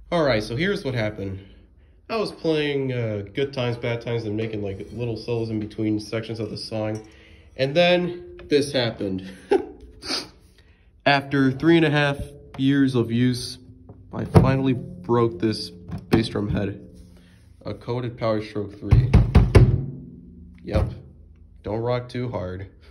Alright, so here's what happened. I was playing Good Times, Bad Times, and making like little solos in between sections of the song. And then this happened. After 3.5 years of use, I finally broke this bass drum head. A Coded Power Stroke 3. Yep, don't rock too hard.